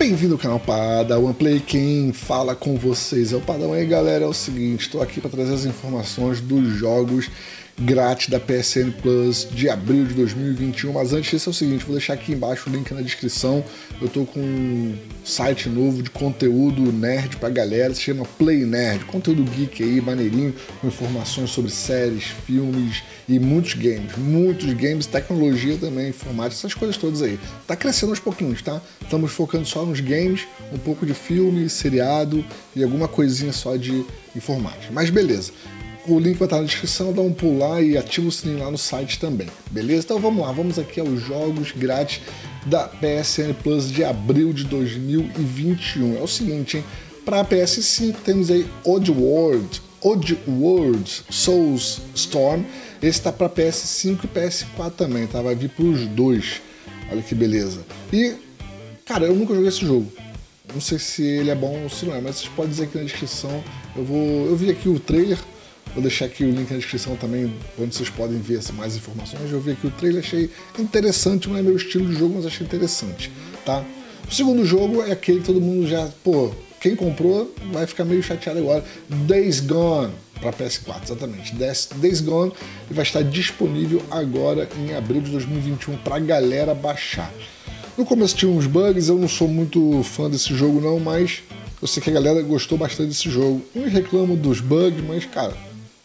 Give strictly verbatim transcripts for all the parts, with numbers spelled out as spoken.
Bem-vindo ao canal Padawan Play, quem fala com vocês é o Padawan. E galera, é o seguinte, estou aqui para trazer as informações dos jogos grátis da P S N Plus de abril de dois mil e vinte e um, mas antes disso é o seguinte, vou deixar aqui embaixo o link na descrição. Eu estou com um site novo de conteúdo nerd pra galera, se chama Play Nerd, conteúdo geek aí, maneirinho, com informações sobre séries, filmes e muitos games, muitos games, tecnologia também, informática, essas coisas todas aí. Tá crescendo aos pouquinhos, tá? Estamos focando só nos games, um pouco de filme, seriado e alguma coisinha só de informática, mas beleza. O link vai estar na descrição, dá um pulo lá e ativa o sininho lá no site também, beleza? Então vamos lá, vamos aqui aos jogos grátis da P S N Plus de abril de dois mil e vinte e um. É o seguinte, hein? Para P S cinco temos aí Oddworld, Oddworld Souls Storm. Esse tá para P S cinco e P S quatro também, tá? Vai vir para os dois. Olha que beleza. E, cara, eu nunca joguei esse jogo. Não sei se ele é bom ou se não é, mas vocês podem dizer aqui na descrição. Eu vou, eu vi aqui o trailer. Vou deixar aqui o link na descrição também, onde vocês podem ver mais informações. Eu vi aqui o trailer, achei interessante, não é meu estilo de jogo, mas achei interessante, tá? O segundo jogo é aquele que todo mundo já, pô, quem comprou vai ficar meio chateado agora. Days Gone, para P S quatro, exatamente. Days Gone vai estar disponível agora em abril de dois mil e vinte e um para a galera baixar. No começo tinha uns bugs, eu não sou muito fã desse jogo não, mas eu sei que a galera gostou bastante desse jogo. Uns reclamam dos bugs, mas, cara,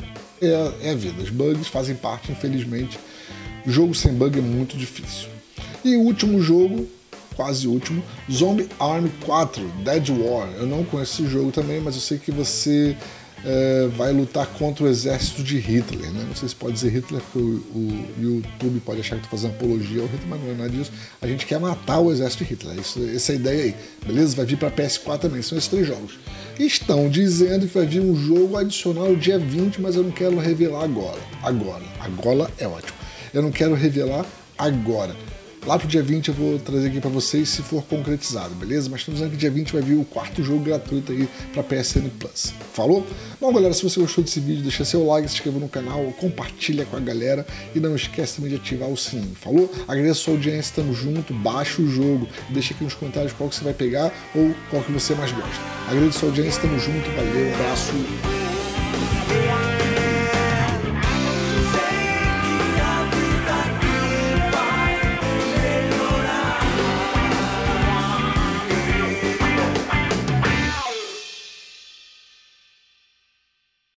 É, é a vida, os bugs fazem parte, infelizmente. O jogo sem bug é muito difícil. E o último jogo, quase último, Zombie Army quatro, Dead War. Eu não conheço esse jogo também, mas eu sei que você é, vai lutar contra o exército de Hitler, né? Não sei se pode dizer Hitler, porque o, o YouTube pode achar que estou fazendo apologia ao Hitler, mas não é nada disso. A gente quer matar o exército de Hitler, isso, essa é a ideia aí, beleza? Vai vir para P S quatro também, são esses três jogos. Estão dizendo que vai vir um jogo adicional dia vinte, mas eu não quero revelar agora. Agora. Agora é ótimo. Eu não quero revelar agora. Lá pro dia vinte eu vou trazer aqui para vocês se for concretizado, beleza? Mas estamos dizendo que dia vinte vai vir o quarto jogo gratuito aí para P S N Plus. Falou? Bom, galera, se você gostou desse vídeo, deixa seu like, se inscreva no canal, compartilha com a galera e não esquece também de ativar o sininho. Falou? Agradeço a sua audiência, tamo junto, baixa o jogo, deixa aqui nos comentários qual que você vai pegar ou qual que você mais gosta. Agradeço a sua audiência, tamo junto, valeu, abraço.